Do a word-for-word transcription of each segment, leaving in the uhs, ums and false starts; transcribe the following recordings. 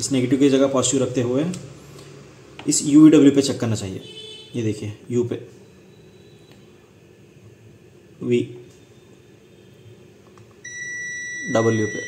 इस नेगेटिव की जगह पॉजिटिव रखते हुए इस यू वी डब्ल्यू पे चेक करना चाहिए। ये देखिए यू पे वी डब्ल्यू पे।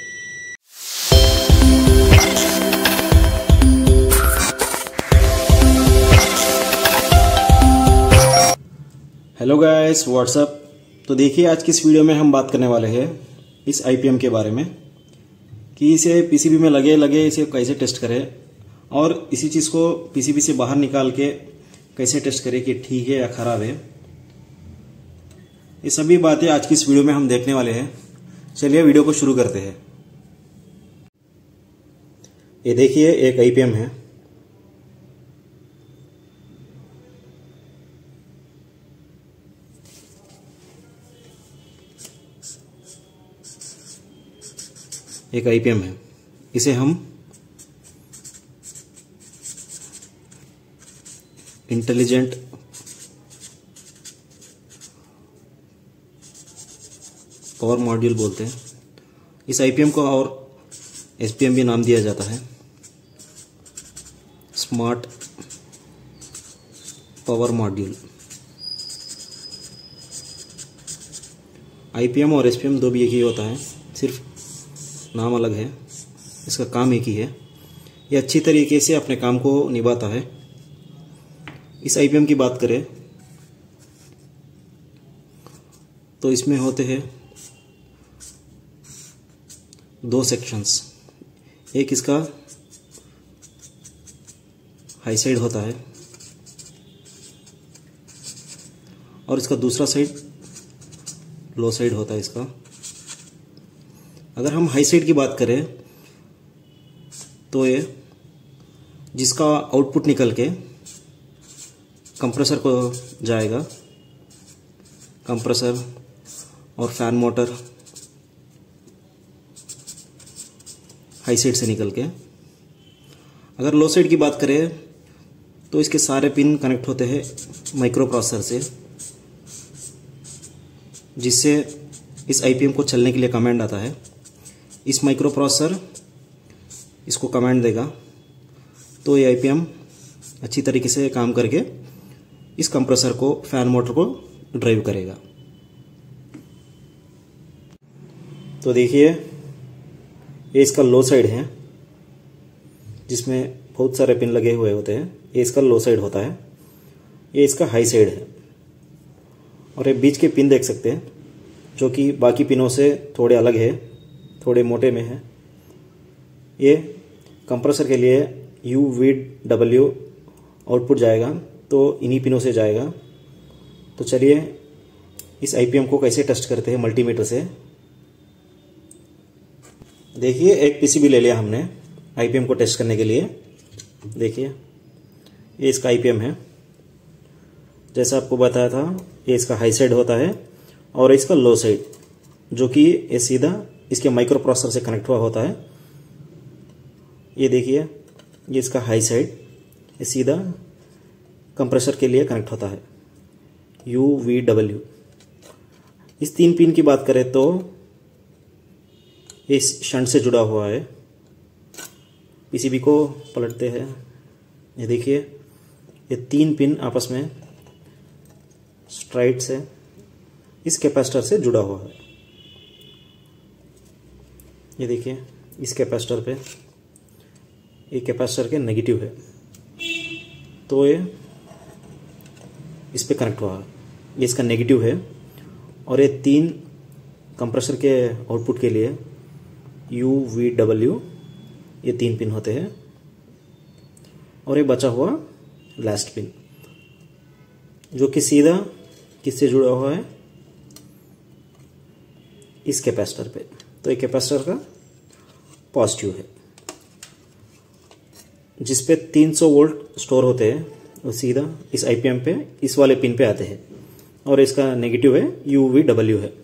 Hello guys, what's up. तो देखिए आज की इस वीडियो में हम बात करने वाले हैं इस आई पी एम के बारे में कि इसे पीसीबी में लगे लगे इसे कैसे टेस्ट करें और इसी चीज़ को पीसीबी से बाहर निकाल के कैसे टेस्ट करें कि ठीक है या खराब है। ये सभी बातें आज की इस वीडियो में हम देखने वाले हैं। चलिए वीडियो को शुरू करते हैं। ये देखिए एक आई पी एम है। एक आई पी एम है, इसे हम इंटेलिजेंट पावर मॉड्यूल बोलते हैं। इस आई पी एम को और एस पी एम भी नाम दिया जाता है, smart power module. I P M और एस पी एम दो भी एक ही होता है, सिर्फ नाम अलग है, इसका काम एक ही है। यह अच्छी तरीके से अपने काम को निभाता है। इस आई पी एम की बात करें तो इसमें होते हैं दो सेक्शंस। एक इसका हाई साइड होता है और इसका दूसरा साइड लो साइड होता है इसका। अगर हम हाई साइड की बात करें तो ये जिसका आउटपुट निकल के कंप्रेसर को जाएगा, कंप्रेसर और फैन मोटर हाई साइड से निकल के। अगर लो साइड की बात करें तो इसके सारे पिन कनेक्ट होते हैं माइक्रो प्रोसेसर से, जिससे इस आई पी एम को चलने के लिए कमांड आता है। इस माइक्रो प्रोसेसर इसको कमांड देगा तो ये आई पी एम अच्छी तरीके से काम करके इस कंप्रेसर को, फैन मोटर को ड्राइव करेगा। तो देखिए ये इसका लो साइड है जिसमें बहुत सारे पिन लगे हुए होते हैं। ये इसका लो साइड होता है, ये इसका हाई साइड है। और ये बीच के पिन देख सकते हैं जो कि बाकी पिनों से थोड़े अलग है, थोड़े मोटे में है। ये कंप्रेसर के लिए यू वी डब्ल्यू आउटपुट जाएगा तो इन्हीं पिनों से जाएगा। तो चलिए इस आई पी एम को कैसे टेस्ट करते हैं मल्टीमीटर से। देखिए एक पीसीबी ले लिया हमने आई पी एम को टेस्ट करने के लिए। देखिए ये इसका आई पी एम है, जैसा आपको बताया था। ये इसका हाई साइड होता है और इसका लो साइड, जो कि ये सीधा इसके माइक्रो प्रोसेसर से कनेक्ट हुआ होता है। ये देखिए ये इसका हाई साइड, ये सीधा कंप्रेसर के लिए कनेक्ट होता है, यू वी डब्ल्यू। इस तीन पिन की बात करें तो ये शंट से जुड़ा हुआ है। पीसीबी को पलटते हैं, ये देखिए ये तीन पिन आपस में स्ट्राइट से इस कैपेसिटर से जुड़ा हुआ है। ये देखिए इस कैपेसिटर पे, ये कैपेसिटर के नेगेटिव है तो ये इस पे कनेक्ट हुआ है। ये इसका नेगेटिव है और ये तीन कंप्रेसर के आउटपुट के लिए यू वी डब्ल्यू, ये तीन पिन होते हैं। और ये बचा हुआ लास्ट पिन जो कि सीधा किससे जुड़ा हुआ है, इस कैपेसिटर पे। तो ये कैपेसिटर का पॉजिटिव है, जिस पे तीन सौ वोल्ट स्टोर होते हैं, वो सीधा इस आई पी एम पे, इस वाले पिन पे आते हैं। और इसका नेगेटिव है यू वी डब्ल्यू है।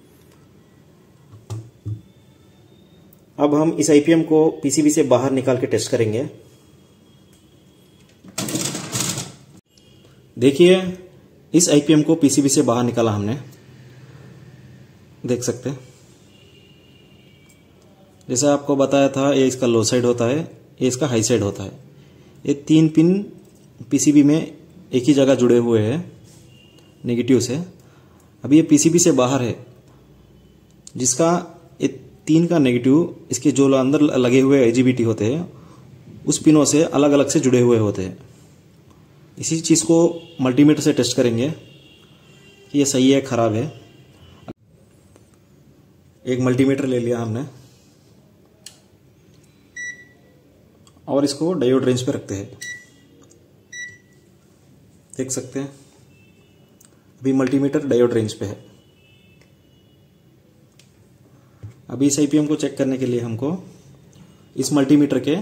अब हम इस आई पी एम को पीसीबी से बाहर निकाल के टेस्ट करेंगे। देखिए इस आई पी एम को पीसीबी से बाहर निकाला हमने, देख सकते हैं। जैसा आपको बताया था ये इसका लो साइड होता है, ये इसका हाई साइड होता है। ये तीन पिन पीसीबी में एक ही जगह जुड़े हुए हैं नेगेटिव से। अभी ये पीसीबी से बाहर है, जिसका ये तीन का नेगेटिव इसके जो अंदर लगे हुए आईजीबीटी होते हैं उस पिनों से अलग अलग से जुड़े हुए होते हैं। इसी चीज़ को मल्टीमीटर से टेस्ट करेंगे कि ये सही है खराब है। एक मल्टीमीटर ले लिया हमने और इसको डायोड रेंज पे रखते हैं। देख सकते हैं अभी मल्टीमीटर डायोड रेंज पे है। अभी इस आईपीएम को चेक करने के लिए हमको इस मल्टीमीटर के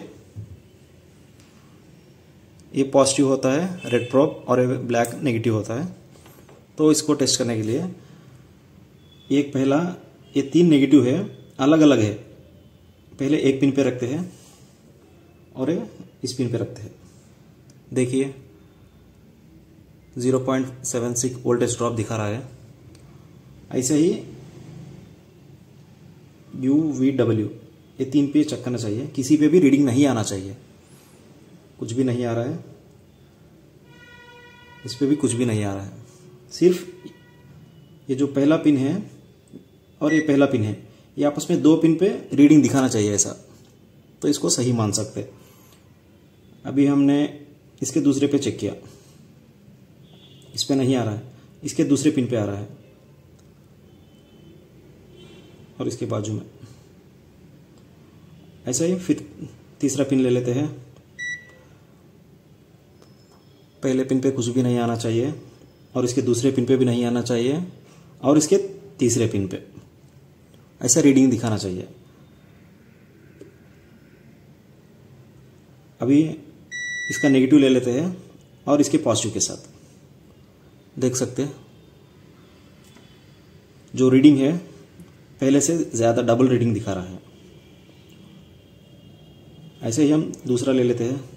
ये पॉजिटिव होता है रेड प्रोब और ये ब्लैक नेगेटिव होता है। तो इसको टेस्ट करने के लिए एक पहला ये तीन नेगेटिव है, अलग अलग है। पहले एक पिन पे रखते हैं और ये इस पिन पे रखते हैं। देखिए zero point seven six voltage drop दिखा रहा है। ऐसे ही यू वी डब्ल्यू ये तीन पे चेक करना चाहिए। किसी पे भी रीडिंग नहीं आना चाहिए। कुछ भी नहीं आ रहा है, इस पे भी कुछ भी नहीं आ रहा है। सिर्फ ये जो पहला पिन है और ये पहला पिन है, ये आपस में दो पिन पे रीडिंग दिखाना चाहिए ऐसा, तो इसको सही मान सकते। अभी हमने इसके दूसरे पे चेक किया, इस पे नहीं आ रहा है, इसके दूसरे पिन पे आ रहा है और इसके बाजू में। ऐसा ही फिर तीसरा पिन ले लेते हैं। पहले पिन पे कुछ भी नहीं आना चाहिए और इसके दूसरे पिन पे भी नहीं आना चाहिए और इसके तीसरे पिन पे ऐसा रीडिंग दिखाना चाहिए। अभी इसका नेगेटिव ले लेते हैं और इसके पॉजिटिव के साथ देख सकते हैं जो रीडिंग है पहले से ज़्यादा डबल रीडिंग दिखा रहा है। ऐसे ही हम दूसरा ले लेते हैं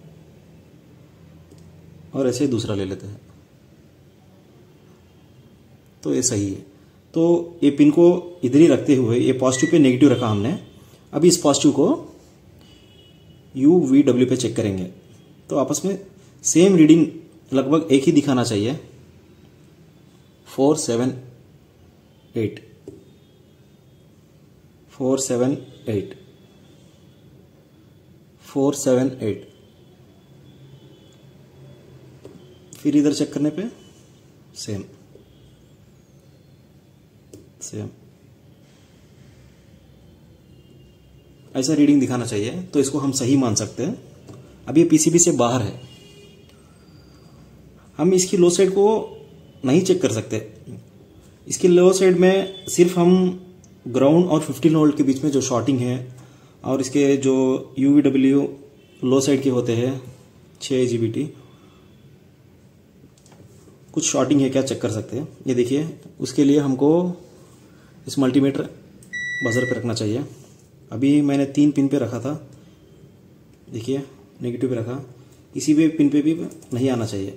और ऐसे ही दूसरा ले लेते हैं, तो ये सही है। तो ये पिन को इधर ही रखते हुए ये पॉजिटिव पे नेगेटिव रखा हमने। अभी इस पॉजिटिव को यू वी डब्ल्यू पे चेक करेंगे तो आपस में सेम रीडिंग लगभग एक ही दिखाना चाहिए। Four seven eight four seven eight four seven eight फिर इधर चेक करने पे सेम सेम ऐसा रीडिंग दिखाना चाहिए, तो इसको हम सही मान सकते हैं। अब ये पीसीबी से बाहर है, हम इसकी लो साइड को नहीं चेक कर सकते। इसकी लो साइड में सिर्फ हम ग्राउंड और फिफ्टीन वोल्ट के बीच में जो शॉर्टिंग है और इसके जो यूवीडब्ल्यू लो साइड के होते हैं छः जीबीटी कुछ शॉर्टिंग है क्या चेक कर सकते हैं। ये देखिए उसके लिए हमको इस मल्टीमीटर बजर पे रखना चाहिए। अभी मैंने तीन पिन पे रखा था, देखिए नेगेटिव पे रखा, किसी भी पिन पे भी नहीं आना चाहिए,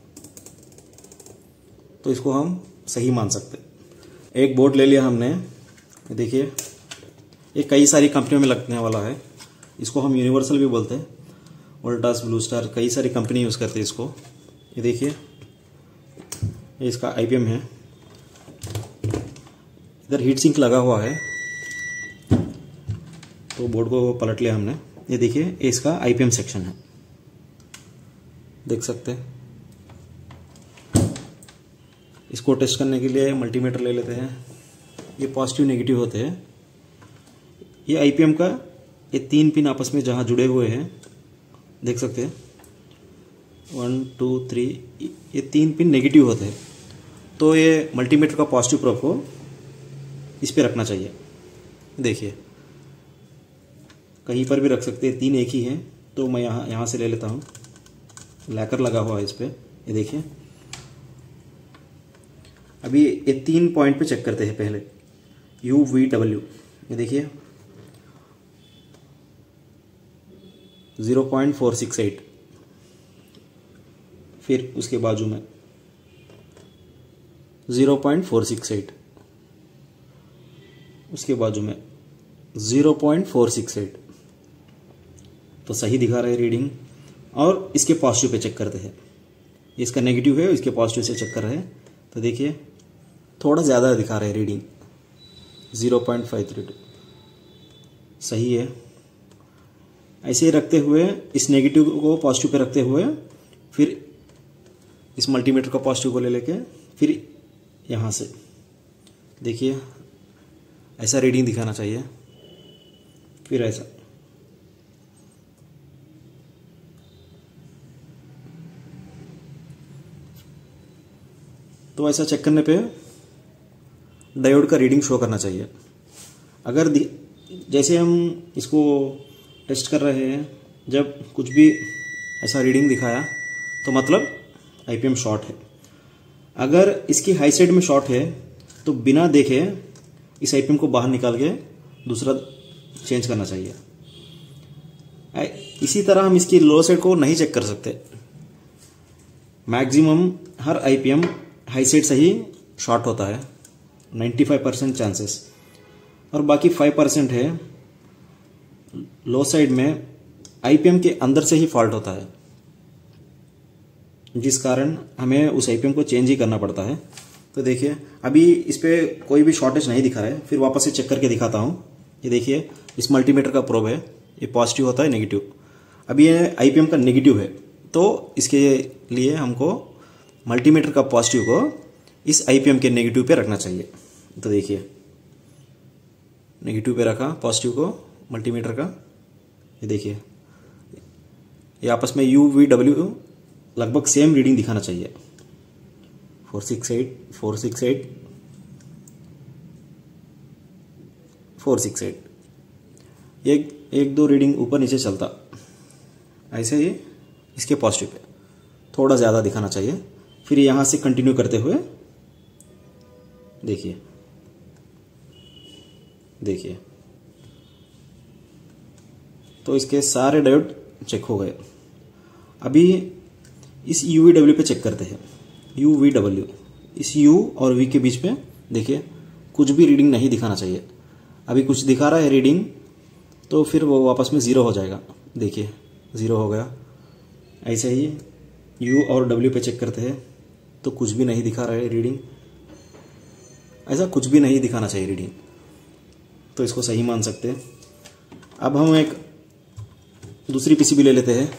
तो इसको हम सही मान सकते। एक बोर्ड ले लिया हमने, देखिए ये कई सारी कंपनियों में लगने वाला है। इसको हम यूनिवर्सल भी बोलते हैं, वोल्टास, ब्लू स्टार, कई सारी कंपनी यूज़ करते हैं इसको। ये देखिए ये इसका आईपीएम है। इधर हीट सिंक लगा हुआ है, तो बोर्ड को पलट लिया हमने। ये देखिए ये इसका आईपीएम सेक्शन है, देख सकते हैं। इसको टेस्ट करने के लिए मल्टीमीटर ले लेते हैं। ये पॉजिटिव नेगेटिव होते हैं। ये आईपीएम का ये तीन पिन आपस में जहाँ जुड़े हुए हैं देख सकते हैं, वन टू थ्री, ये तीन पिन नेगेटिव होते हैं। तो ये मल्टीमीटर का पॉजिटिव प्रोब को इस पे रखना चाहिए। देखिए कहीं पर भी रख सकते हैं, तीन एक ही हैं, तो मैं यहाँ यहाँ से ले लेता हूँ। लैकर लगा हुआ है इस पे, ये देखिए। अभी ये तीन पॉइंट पे चेक करते हैं पहले, यू वी डब्ल्यू, ये देखिए zero point four six eight, फिर उसके बाजू में zero point four six eight, उसके बाजू में zero point four six eight, तो सही दिखा रहा है रीडिंग। और इसके पॉजिटिव पे चेक करते हैं, इसका नेगेटिव है, इसके पॉजिटिव से चेक कर रहे हैं तो देखिए थोड़ा ज़्यादा दिखा रहे हैं reading, zero point five three two सही है। ऐसे ही रखते हुए इस नेगेटिव को पॉजिटिव पे रखते हुए फिर इस मल्टीमीटर का पॉजिटिव को ले लेके फिर यहाँ से देखिए ऐसा रीडिंग दिखाना चाहिए, फिर ऐसा। तो ऐसा चेक करने पे डायोड का रीडिंग शो करना चाहिए। अगर जैसे हम इसको टेस्ट कर रहे हैं, जब कुछ भी ऐसा रीडिंग दिखाया तो मतलब आईपीएम शॉर्ट है। अगर इसकी हाई साइड में शॉर्ट है तो बिना देखे इस आईपीएम को बाहर निकाल के दूसरा चेंज करना चाहिए। इसी तरह हम इसकी लो साइड को नहीं चेक कर सकते। मैक्सिमम हर आईपीएम हाई साइड से ही शॉर्ट होता है, पचानवे परसेंट चांसेस, और बाकी पाँच परसेंट है लो साइड में आईपीएम के अंदर से ही फॉल्ट होता है, जिस कारण हमें उस आईपीएम को चेंज ही करना पड़ता है। तो देखिए अभी इस पे कोई भी शॉर्टेज नहीं दिखा रहा है, फिर वापस से चेक करके दिखाता हूँ। ये देखिए इस मल्टीमीटर का प्रोब है, ये पॉजिटिव होता है नेगेटिव। अभी ये आईपीएम का नेगेटिव है, तो इसके लिए हमको मल्टीमीटर का पॉजिटिव को इस आईपीएम के नेगेटिव पे रखना चाहिए। तो देखिए नेगेटिव पे रखा पॉजिटिव को मल्टीमीटर का, ये देखिए ये आपस में यू वी डब्ल्यू लगभग सेम रीडिंग दिखाना चाहिए, four six eight four six eight four six eight एक एक दो रीडिंग ऊपर नीचे चलता, ऐसे ही इसके पॉजिटिव पे थोड़ा ज़्यादा दिखाना चाहिए। फिर यहाँ से कंटिन्यू करते हुए देखिए देखिए तो इसके सारे डायोड चेक हो गए। अभी इस यू वी डब्ल्यू पे चेक करते हैं। यू वी डब्ल्यू, इस यू और वी के बीच में देखिए कुछ भी रीडिंग नहीं दिखाना चाहिए। अभी कुछ दिखा रहा है रीडिंग तो फिर वो वापस में ज़ीरो हो जाएगा, देखिए ज़ीरो हो गया। ऐसे ही यू और डब्ल्यू पे चेक करते हैं तो कुछ भी नहीं दिखा रहा है रीडिंग, ऐसा कुछ भी नहीं दिखाना चाहिए रीडिंग, तो इसको सही मान सकते हैं। अब हम एक दूसरी पीसीबी ले लेते हैं।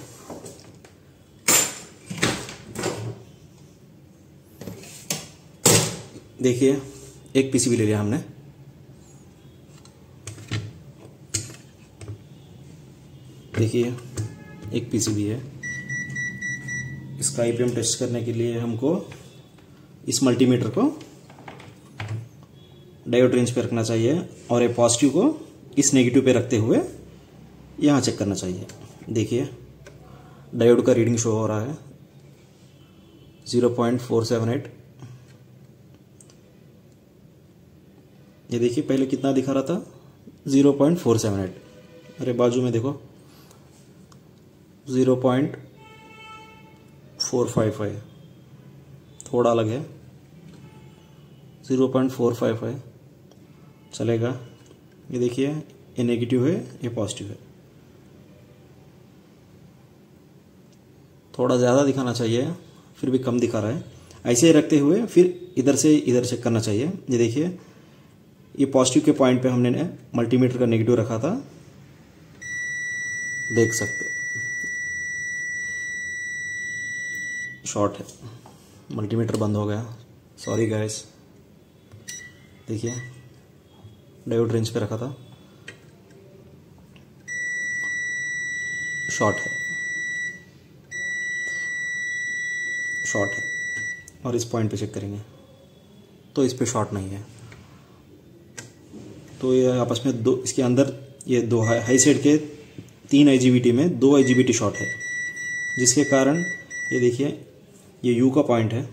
देखिए एक पीसीबी ले लिया हमने, देखिए एक पीसीबी है। इसका आईपीएम टेस्ट करने के लिए हमको इस मल्टीमीटर को डायोड रेंज पे रखना चाहिए और ये पॉजिटिव को इस नेगेटिव पे रखते हुए यहाँ चेक करना चाहिए। देखिए डायोड का रीडिंग शो हो रहा है zero point four seven eight. ये देखिए पहले कितना दिखा रहा था, zero point four seven eight. अरे बाजू में देखो zero point four five five, थोड़ा अलग है, zero point four five five चलेगा। ये देखिए ये नेगेटिव है, ये पॉजिटिव है, थोड़ा ज़्यादा दिखाना चाहिए, फिर भी कम दिखा रहा है। ऐसे ही रखते हुए फिर इधर से इधर चेक करना चाहिए। ये देखिए ये पॉजिटिव के पॉइंट पे हमने मल्टीमीटर का नेगेटिव रखा था, देख सकते शॉर्ट है, मल्टीमीटर बंद हो गया, सॉरी गाइस। देखिए डायोड रेंज पे रखा था, शॉर्ट है शॉर्ट है और इस पॉइंट पे चेक करेंगे तो इस पे शॉर्ट नहीं है। तो ये आपस में दो, इसके अंदर ये दो हाई साइड के तीन आईजीबीटी में दो आईजीबीटी शॉर्ट है, जिसके कारण ये देखिए ये यू का पॉइंट है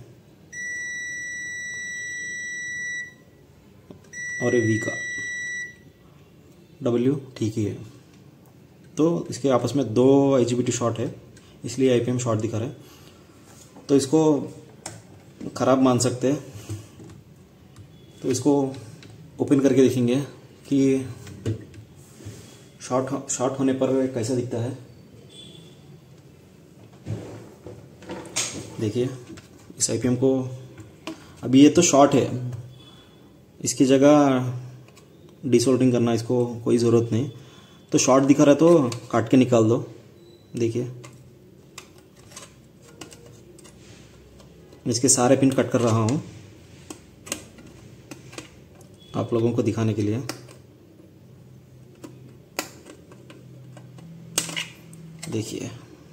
और ये वी का, डब्ल्यू ठीक ही है। तो इसके आपस में दो आईजीबीटी शॉर्ट है, इसलिए आईपीएम शॉर्ट दिखा रहा है। तो इसको ख़राब मान सकते हैं। तो इसको ओपन करके देखेंगे कि शॉर्ट शॉर्ट होने पर कैसा दिखता है। देखिए इस आईपीएम को, अभी ये तो शॉर्ट है, इसकी जगह डिसोल्डरिंग करना इसको कोई ज़रूरत नहीं, तो शॉर्ट दिखा रहा है तो काट के निकाल दो। देखिए मैं इसके सारे पिन कट कर रहा हूँ आप लोगों को दिखाने के लिए। देखिए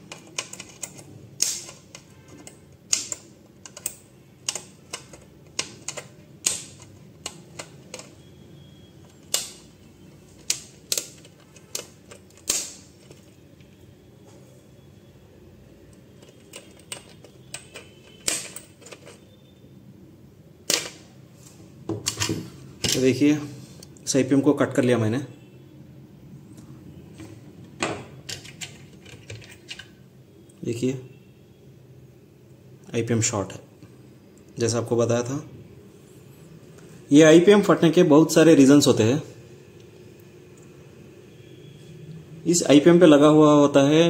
तो देखिए इस आईपीएम को कट कर लिया मैंने। देखिए आईपीएम शॉर्ट है, जैसा आपको बताया था। ये आईपीएम फटने के बहुत सारे रीजंस होते हैं। इस आईपीएम पे लगा हुआ होता है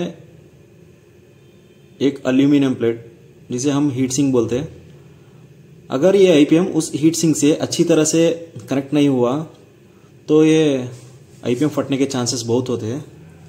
एक एल्यूमिनियम प्लेट जिसे हम हीट सिंक बोलते हैं। अगर ये आईपीएम उस हीट सिंक से अच्छी तरह से कनेक्ट नहीं हुआ तो ये आईपीएम फटने के चांसेस बहुत होते हैं।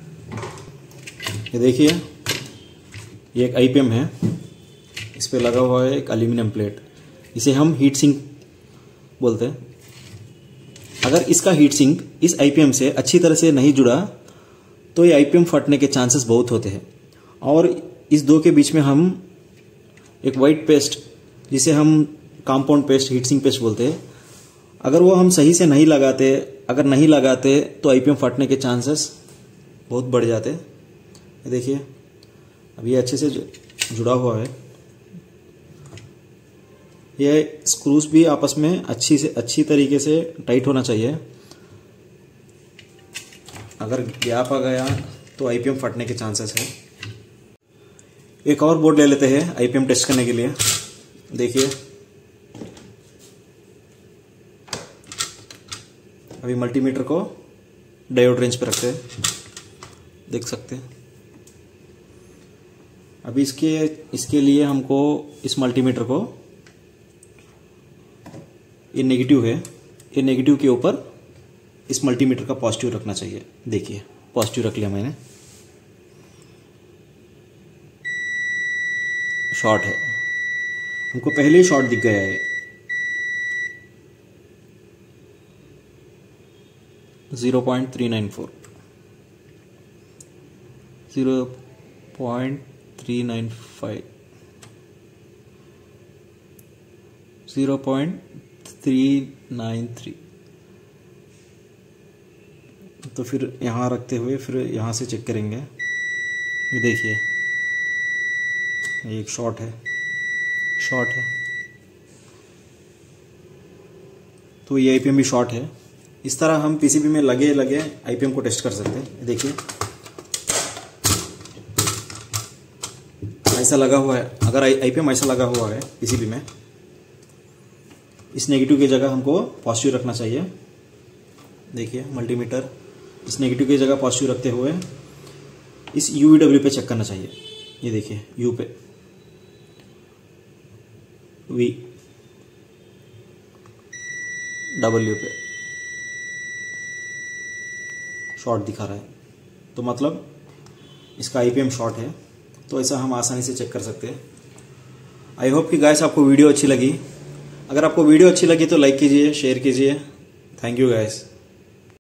ये देखिए ये एक आईपीएम है, इस पे लगा हुआ है एक एल्यूमिनियम प्लेट, इसे हम हीट सिंक बोलते हैं। अगर इसका हीट सिंक इस आईपीएम से अच्छी तरह से नहीं जुड़ा तो ये आईपीएम फटने के चांसेस बहुत होते हैं। और इस दो के बीच में हम एक वाइट पेस्ट जिसे हम compound paste, heat sink paste बोलते हैं, अगर वो हम सही से नहीं लगाते अगर नहीं लगाते तो आईपीएम फटने के चांसेस बहुत बढ़ जाते हैं। ये देखिए अब ये अच्छे से जुड़ा हुआ है। ये स्क्रूज भी आपस में अच्छी से अच्छी तरीके से टाइट होना चाहिए। अगर गैप आ गया तो आईपीएम फटने के चांसेस है। एक और बोर्ड ले लेते हैं आईपीएम टेस्ट करने के लिए। देखिए अभी मल्टीमीटर को डायोड रेंज पे रखते हैं, देख सकते हैं। अभी इसके इसके लिए हमको इस मल्टीमीटर को, ये नेगेटिव है, ये नेगेटिव के ऊपर इस मल्टीमीटर का पॉजिटिव रखना चाहिए। देखिए पॉजिटिव रख लिया मैंने, शॉर्ट है, हमको पहले ही शॉर्ट दिख गया है। Zero point three nine four, zero point three nine five, zero point three nine three. तो फिर यहाँ रखते हुए फिर यहाँ से चेक करेंगे। ये देखिए एक शॉर्ट है, शॉर्ट है, तो ये आईपीएम भी शॉर्ट है। इस तरह हम पीसीबी में लगे लगे आईपीएम को टेस्ट कर सकते हैं। देखिए ऐसा लगा हुआ है, अगर आईपीएम ऐसा लगा हुआ है पीसीबी में, इस नेगेटिव की जगह हमको पॉजिटिव रखना चाहिए। देखिए मल्टीमीटर इस नेगेटिव की जगह पॉजिटिव रखते हुए इस यूवीडब्ल्यू पे चेक करना चाहिए। ये देखिए यू पे, वी, डब्ल्यू पे शॉर्ट दिखा रहा है, तो मतलब इसका आईपीएम शॉर्ट है। तो ऐसा हम आसानी से चेक कर सकते हैं। आई होप कि गाइस आपको वीडियो अच्छी लगी। अगर आपको वीडियो अच्छी लगी तो लाइक कीजिए, शेयर कीजिए। Thank you guys.